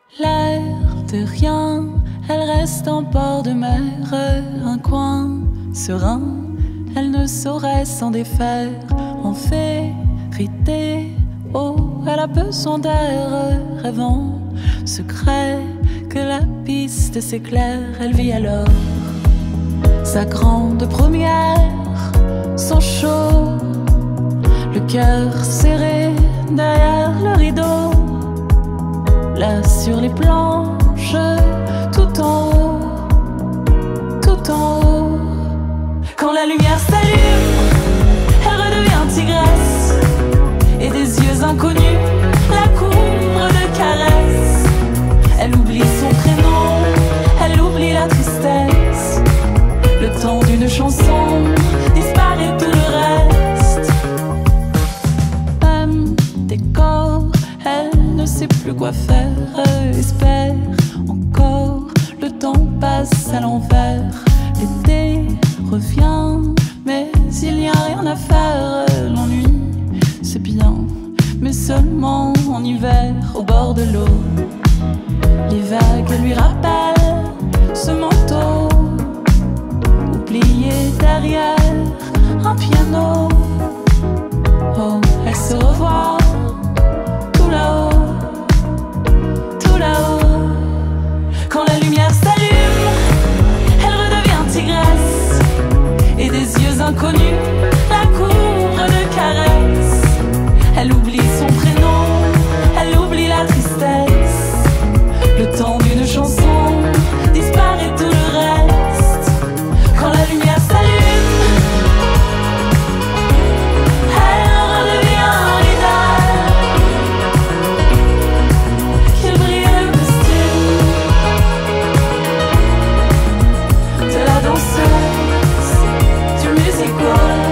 L'air de rien, elle reste en bord de mer, un coin serein, elle ne saurait s'en défaire. En vérité, oh, elle a besoin d'air, rêvant secret que la piste s'éclaire. Elle vit alors sa grande première, son chaud, le cœur serré derrière le rideau. Là sur les planches, tout en haut, tout en haut. Quand la lumière s'allume, elle redevient tigresse, et des yeux inconnus la couvrent de caresses. Elle oublie son prénom, elle oublie la tristesse. Le temps d'une chanson disparaît tout le reste. Même décor, elle ne sait plus quoi faire. Espère encore, le temps passe à l'envers. L'été revient, mais il n'y a rien à faire. L'ennui, c'est bien, mais seulement en hiver. Au bord de l'eau, les vagues lui rappellent ce manteau oublié derrière un piano. Oh, elle se revoit tout là-haut, tout là-haut. Quand la lumière s'allume, elle redevient tigresse, et des yeux inconnus la couvrent de caresses. Elle oublie son prénom, elle oublie la tristesse. Le temps d'une chanson disparaît tout le reste. Quand la lumière s'allume, elle redevient un idole qui brille le costume de la danseuse du musical.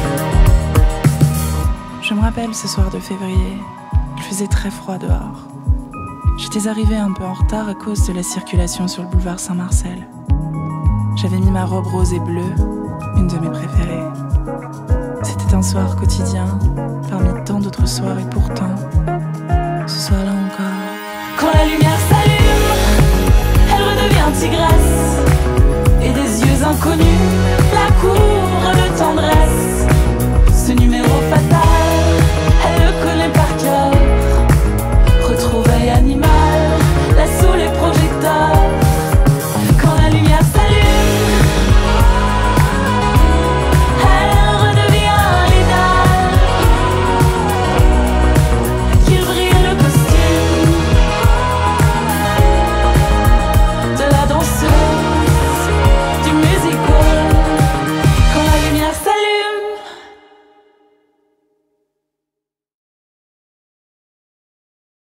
Je me rappelle ce soir de février, il faisait très froid dehors. J'étais arrivée un peu en retard à cause de la circulation sur le boulevard Saint-Marcel. J'avais mis ma robe rose et bleue, une de mes préférées. C'était un soir quotidien, parmi tant d'autres soirs, et pourtant, ce soir-là encore. Quand la lumière s'allume, elle redevient tigresse, et des yeux inconnus la couvrent de tendresse. Ce numéro fatal